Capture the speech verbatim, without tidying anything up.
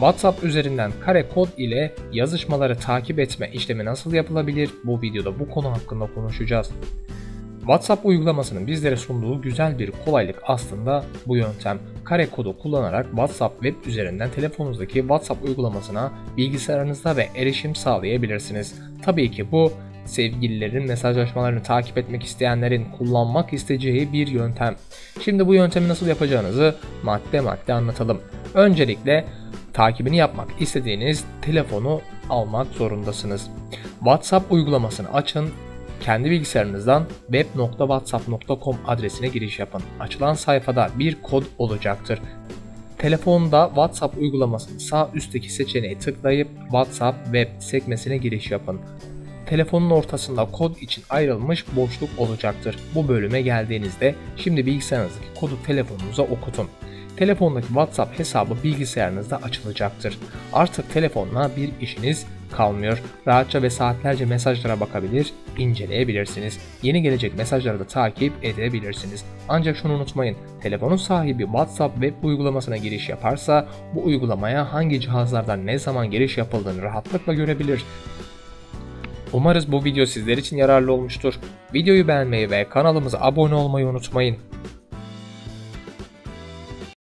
WhatsApp üzerinden kare kod ile yazışmaları takip etme işlemi nasıl yapılabilir? Bu videoda bu konu hakkında konuşacağız. WhatsApp uygulamasının bizlere sunduğu güzel bir kolaylık aslında bu yöntem. Kare kodu kullanarak WhatsApp web üzerinden telefonunuzdaki WhatsApp uygulamasına bilgisayarınızda ve erişim sağlayabilirsiniz. Tabii ki bu sevgililerin mesajlaşmalarını takip etmek isteyenlerin kullanmak isteyeceği bir yöntem. Şimdi bu yöntemi nasıl yapacağınızı madde madde anlatalım. Öncelikle takibini yapmak istediğiniz telefonu almak zorundasınız. WhatsApp uygulamasını açın. Kendi bilgisayarınızdan web nokta whatsapp nokta com adresine giriş yapın. Açılan sayfada bir kod olacaktır. Telefonda WhatsApp uygulamasının sağ üstteki seçeneğe tıklayıp WhatsApp web sekmesine giriş yapın. Telefonun ortasında kod için ayrılmış boşluk olacaktır. Bu bölüme geldiğinizde şimdi bilgisayarınızdaki kodu telefonunuza okutun. Telefondaki WhatsApp hesabı bilgisayarınızda açılacaktır. Artık telefonla bir işiniz kalmıyor. Rahatça ve saatlerce mesajlara bakabilir, inceleyebilirsiniz. Yeni gelecek mesajları da takip edebilirsiniz. Ancak şunu unutmayın, telefonun sahibi WhatsApp web uygulamasına giriş yaparsa bu uygulamaya hangi cihazlardan ne zaman giriş yapıldığını rahatlıkla görebilir. Umarız bu video sizler için yararlı olmuştur. Videoyu beğenmeyi ve kanalımıza abone olmayı unutmayın.